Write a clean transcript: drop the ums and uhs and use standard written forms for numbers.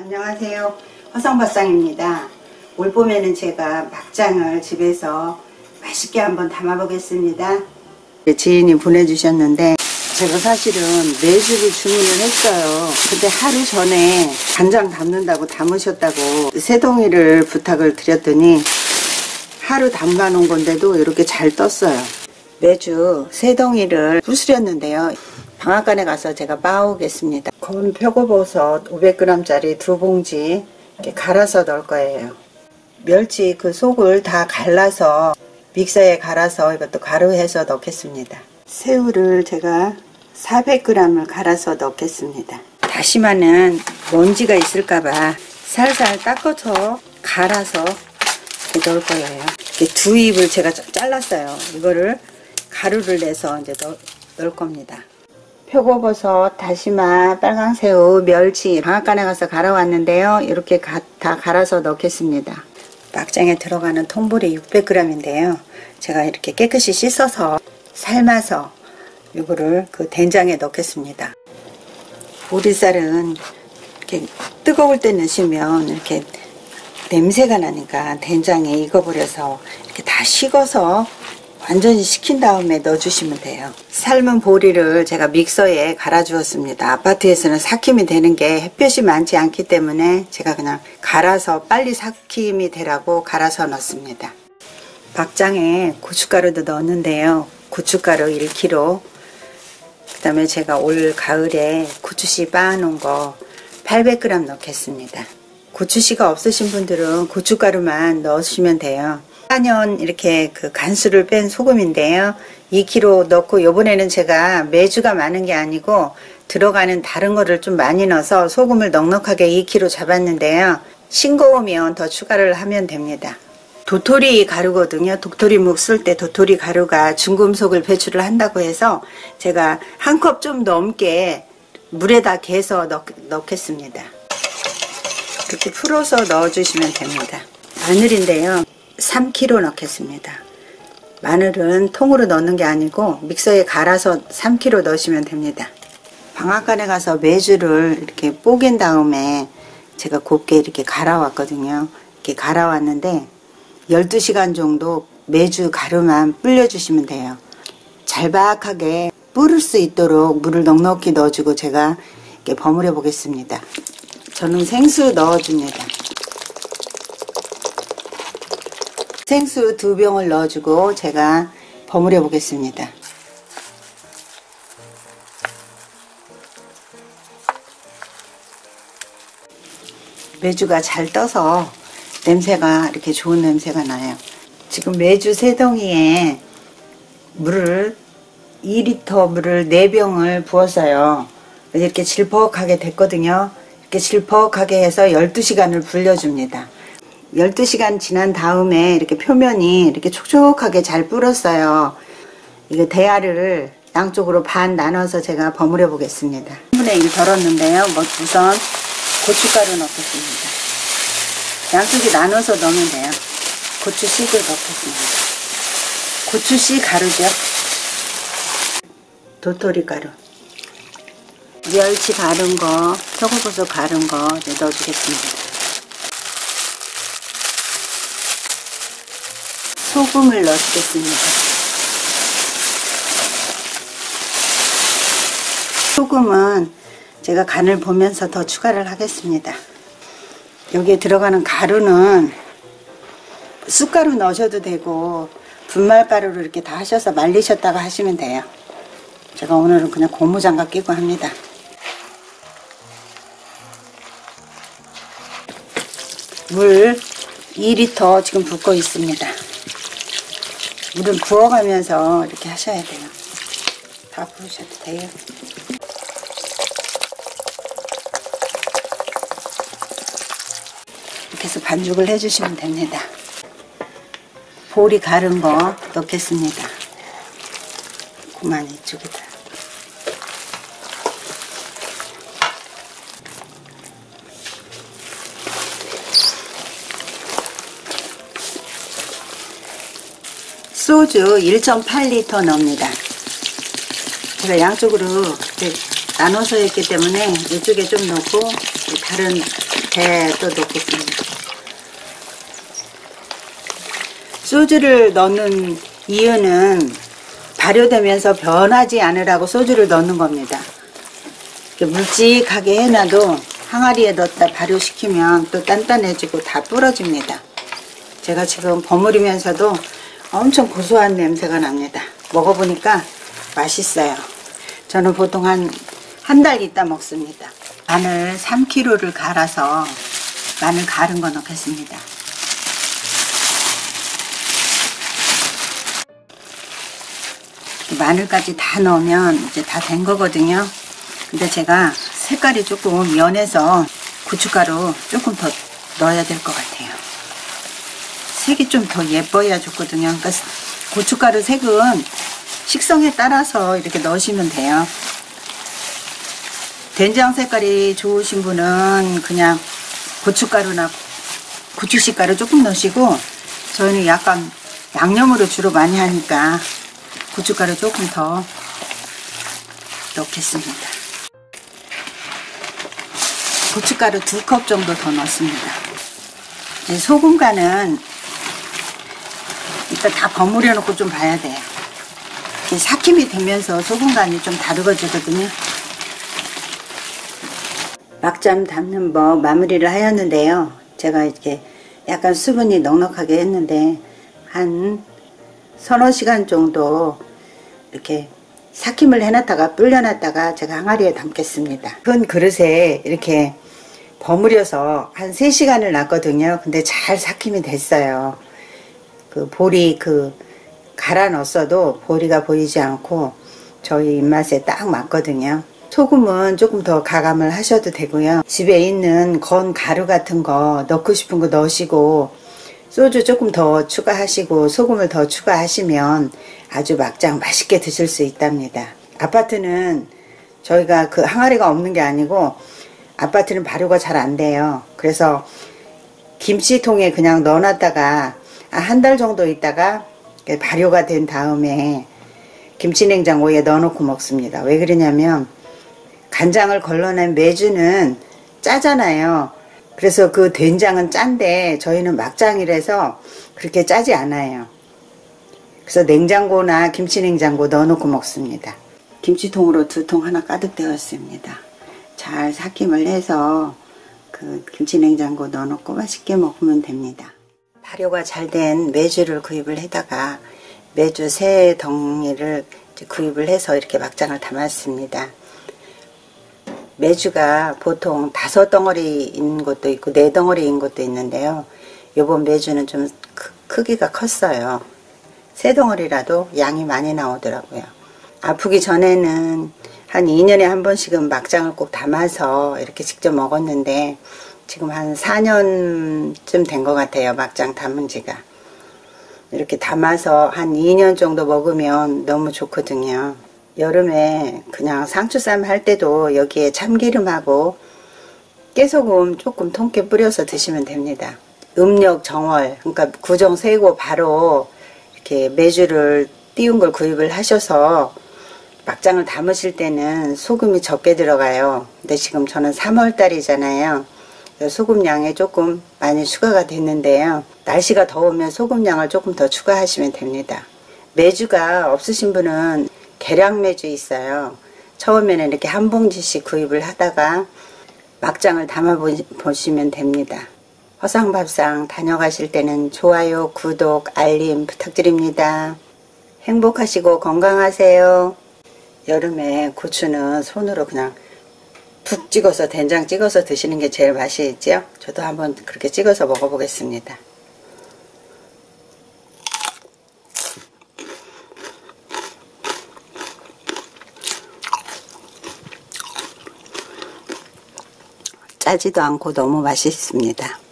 안녕하세요. 화성밥상입니다. 올 봄에는 제가 막장을 집에서 맛있게 한번 담아 보겠습니다. 지인이 보내주셨는데 제가 사실은 매주를 주문을 했어요. 근데 하루 전에 간장 담는다고 담으셨다고 새동이를 부탁을 드렸더니 하루 담가 놓은 건데도 이렇게 잘 떴어요. 매주 새동이를 부수렸는데요. 방앗간에 가서 제가 빻아오겠습니다. 건 표고버섯 500g짜리 2봉지 이렇게 갈아서 넣을 거예요. 멸치 그 속을 다 갈라서 믹서에 갈아서 이것도 가루해서 넣겠습니다. 새우를 제가 400g을 갈아서 넣겠습니다. 다시마는 먼지가 있을까봐 살살 닦아서 갈아서 이렇게 넣을 거예요. 이렇게 두 입을 제가 잘랐어요. 이거를 가루를 내서 이제 넣을 겁니다. 표고버섯, 다시마, 빨강새우, 멸치 방앗간에 가서 갈아왔는데요. 이렇게 다 갈아서 넣겠습니다. 막장에 들어가는 통보리 600g인데요. 제가 이렇게 깨끗이 씻어서 삶아서 이거를 그 된장에 넣겠습니다. 보리쌀은 이렇게 뜨거울 때 넣으시면 이렇게 냄새가 나니까 된장에 익어버려서 이렇게 다 식어서 완전히 식힌 다음에 넣어주시면 돼요. 삶은 보리를 제가 믹서에 갈아 주었습니다. 아파트에서는 삭힘이 되는 게 햇볕이 많지 않기 때문에 제가 그냥 갈아서 빨리 삭힘이 되라고 갈아서 넣습니다. 막장에 고춧가루도 넣었는데요. 고춧가루 1kg, 그 다음에 제가 올 가을에 고추씨 빻아놓은 거 800g 넣겠습니다. 고추씨가 없으신 분들은 고춧가루만 넣으시면 돼요. 4년 이렇게 그 간수를 뺀 소금인데요. 2kg 넣고, 요번에는 제가 메주가 많은 게 아니고 들어가는 다른 거를 좀 많이 넣어서 소금을 넉넉하게 2kg 잡았는데요. 싱거우면 더 추가를 하면 됩니다. 도토리 가루거든요. 도토리묵 쓸 때 도토리 가루가 중금속을 배출을 한다고 해서 제가 한 컵 좀 넘게 물에다 개서 넣겠습니다. 이렇게 풀어서 넣어주시면 됩니다. 마늘인데요. 3kg 넣겠습니다. 마늘은 통으로 넣는 게 아니고 믹서에 갈아서 3kg 넣으시면 됩니다. 방앗간에 가서 메주를 이렇게 뽀갠 다음에 제가 곱게 이렇게 갈아왔거든요. 이렇게 갈아왔는데 12시간 정도 메주 가루만 불려주시면 돼요. 잘박하게 뿌릴 수 있도록 물을 넉넉히 넣어주고 제가 이렇게 버무려 보겠습니다. 저는 생수 넣어줍니다. 생수 2병을 넣어주고 제가 버무려 보겠습니다. 메주가 잘 떠서 냄새가 이렇게 좋은 냄새가 나요. 지금 메주 3덩이에 물을 2리터 물을 4병을 부었어요. 이렇게 질퍽하게 됐거든요. 이렇게 질퍽하게 해서 12시간을 불려줍니다. 12시간 지난 다음에 이렇게 표면이 이렇게 촉촉하게 잘 불었어요. 이거 대야를 양쪽으로 반 나눠서 제가 버무려 보겠습니다. 3분의 1 덜었는데요. 우선 고춧가루 넣겠습니다. 양쪽이 나눠서 넣으면 돼요. 고추씨를 넣겠습니다. 고추씨 가루죠. 도토리 가루, 멸치 갈은 거, 표고버섯 갈은 거 넣어주겠습니다. 소금을 넣어주겠습니다. 소금은 제가 간을 보면서 더 추가를 하겠습니다. 여기에 들어가는 가루는 쑥가루 넣으셔도 되고 분말가루로 이렇게 다 하셔서 말리셨다가 하시면 돼요. 제가 오늘은 그냥 고무장갑 끼고 합니다. 물 2리터 지금 붓고 있습니다. 물을 부어가면서 이렇게 하셔야 돼요. 다 부으셔도 돼요. 이렇게 해서 반죽을 해주시면 됩니다. 보리 갈은 거 넣겠습니다. 그만 이쪽에다. 소주 1.8리터 넣습니다. 제가 양쪽으로 이렇게 나눠서 했기 때문에 이쪽에 좀 넣고 다른 배 또 넣겠습니다. 소주를 넣는 이유는 발효되면서 변하지 않으라고 소주를 넣는 겁니다. 이렇게 묵직하게 해놔도 항아리에 넣었다 발효시키면 또 단단해지고 다 부러집니다. 제가 지금 버무리면서도 엄청 고소한 냄새가 납니다. 먹어보니까 맛있어요. 저는 보통 한 달 있다 먹습니다. 마늘 3kg를 갈아서 마늘 갈은 거 넣겠습니다. 마늘까지 다 넣으면 이제 다 된 거거든요. 근데 제가 색깔이 조금 연해서 고춧가루 조금 더 넣어야 될 것 같아요. 색이 좀 더 예뻐야 좋거든요. 그러니까 고춧가루 색은 식성에 따라서 이렇게 넣으시면 돼요. 된장 색깔이 좋으신 분은 그냥 고춧가루나 고추씨가루 조금 넣으시고, 저희는 약간 양념으로 주로 많이 하니까 고춧가루 조금 더 넣겠습니다. 고춧가루 2컵 정도 더 넣습니다. 이제 소금 간은 이따 다 버무려 놓고 좀 봐야 돼요. 삭힘이 되면서 소금 간이 좀 다르거든요. 막장 담는 법 마무리를 하였는데요. 제가 이렇게 약간 수분이 넉넉하게 했는데 한 서너 시간 정도 이렇게 삭힘을 해놨다가 불려놨다가 제가 항아리에 담겠습니다. 큰 그릇에 이렇게 버무려서 한 3시간을 놨거든요. 근데 잘 삭힘이 됐어요. 그 보리 갈아 넣었어도 보리가 보이지 않고 저희 입맛에 딱 맞거든요. 소금은 조금 더 가감을 하셔도 되고요. 집에 있는 건 가루 같은 거 넣고 싶은 거 넣으시고, 소주 조금 더 추가하시고 소금을 더 추가하시면 아주 막장 맛있게 드실 수 있답니다. 아파트는 저희가 그 항아리가 없는 게 아니고 아파트는 발효가 잘 안 돼요. 그래서 김치통에 그냥 넣어놨다가 한 달 정도 있다가 발효가 된 다음에 김치냉장고에 넣어놓고 먹습니다. 왜 그러냐면 간장을 걸러낸 메주는 짜잖아요. 그래서 그 된장은 짠데 저희는 막장이라서 그렇게 짜지 않아요. 그래서 냉장고나 김치냉장고 넣어놓고 먹습니다. 김치통으로 2통 하나 가득 되었습니다. 잘 삭힘을 해서 그 김치냉장고 넣어놓고 맛있게 먹으면 됩니다. 발효가 잘 된 메주를 구입을 해다가 메주 3덩이를 구입을 해서 이렇게 막장을 담았습니다. 메주가 보통 5덩어리인 것도 있고 4덩어리인 것도 있는데요. 요번 메주는 좀 크기가 컸어요. 3덩어리라도 양이 많이 나오더라고요. 아프기 전에는 한 2년에 한 번씩은 막장을 꼭 담아서 이렇게 직접 먹었는데 지금 한 4년쯤 된 것 같아요. 막장 담은 지가. 이렇게 담아서 한 2년 정도 먹으면 너무 좋거든요. 여름에 그냥 상추쌈 할 때도 여기에 참기름하고 깨소금 조금 통깨 뿌려서 드시면 됩니다. 음력 정월, 그러니까 구정 세고 바로 이렇게 메주를 띄운 걸 구입을 하셔서 막장을 담으실 때는 소금이 적게 들어가요. 근데 지금 저는 3월 달이잖아요. 소금 양이 조금 많이 추가가 됐는데요. 날씨가 더우면 소금 양을 조금 더 추가하시면 됩니다. 메주가 없으신 분은 계량 메주 있어요. 처음에는 이렇게 한 봉지씩 구입을 하다가 막장을 담아 보시면 됩니다. 허상밥상 다녀가실 때는 좋아요, 구독, 알림 부탁드립니다. 행복하시고 건강하세요. 여름에 고추는 손으로 그냥 푹 찍어서 된장 찍어서 드시는 게 제일 맛이 있죠. 저도 한번 그렇게 찍어서 먹어보겠습니다. 짜지도 않고 너무 맛있습니다.